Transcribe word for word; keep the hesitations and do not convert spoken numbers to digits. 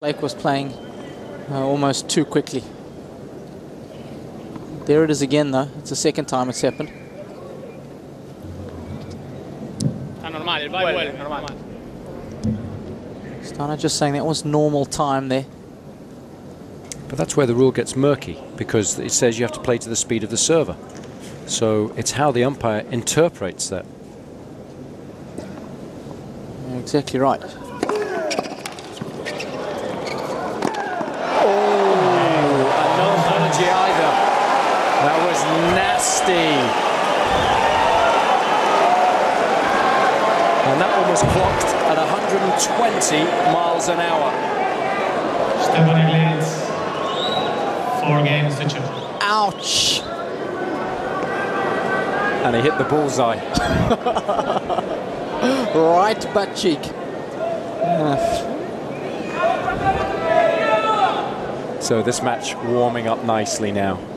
Blake was playing uh, almost too quickly. There it is again, though. It's the second time it's happened. Stana just saying that was normal time there. But that's where the rule gets murky, because it says you have to play to the speed of the server. So it's how the umpire interprets that. You're exactly right. Either. That was nasty. And that one was clocked at one hundred twenty miles an hour. Stepanek leads four games to two. Ouch! And he hit the bullseye. Right butt cheek. Uh. So this match warming up nicely now.